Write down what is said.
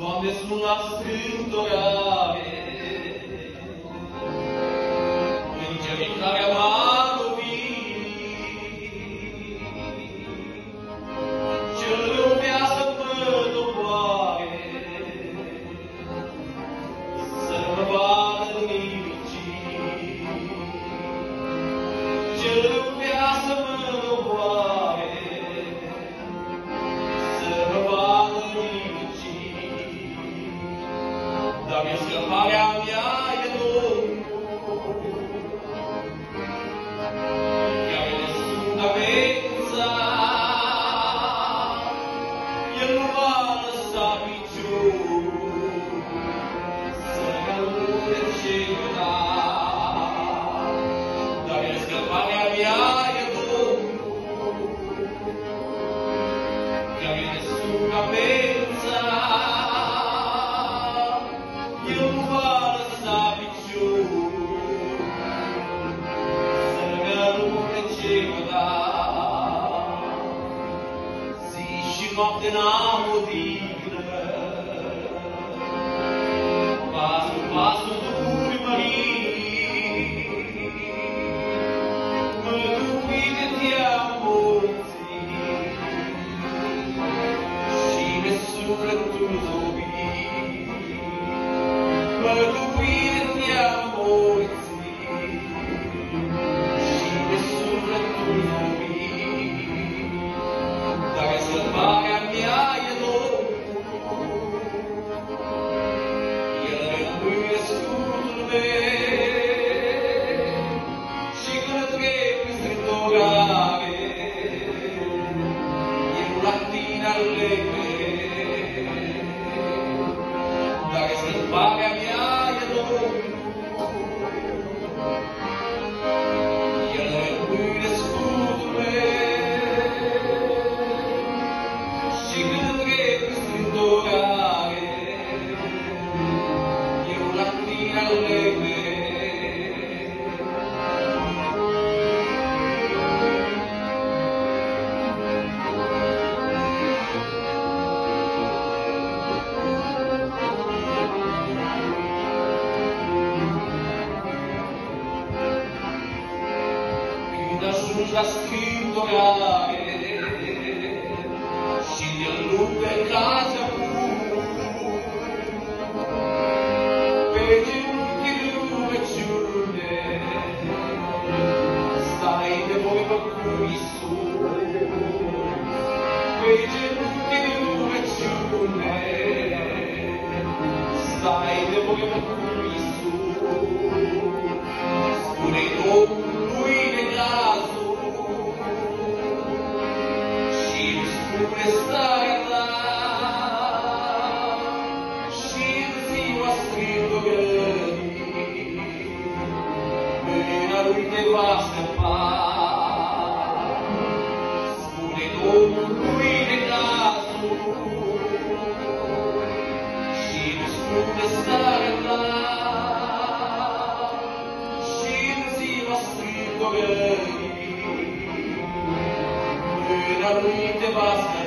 Doamne, sulla scântorare, îngerii care m-a lovit, cel rău vrea să mă doboare, să mă vadă nimicit. Cel rău vrea să mă doboare, să mă vadă nimicit. Dar scăparea mea e Domnul, care ne fundamența. El nu va lăsa piciorul să călure ceva. Dar scăparea mea e Domnul, care ne fundamența. Eu nu va lăsa piciorul să-mi alunece mâna. Zi și noapte n-am odihnă, pas cu pas urmărit, mărturie-te-a morții și de sufletul zobit. Mărturie-te-a morții și de sufletul zobit. Dar scăparea mea e Domnul, El rămâne scutul meu și când trec prin strâmtorare, eu la tine aleg mereu. Dar scăparea mea e Domnul, El rămâne scutul meu și când trec prin strâmtorare, eu la tine aleg mereu. Când ajungi la scântorare și de lume cazi acum, pe genunchi de rugăciune stai de vorbă cu Iisus. Pe genunchi de rugăciune stai de vorbă cu Iisus. Spune-i Domnului necazul și îmi spune starea ta, și în ziua strâmtorării mâna lui te va scăpa. Spune Domnului necazul și îmi spune starea ta, și în ziua strâmtorării mâna lui te va scăpa.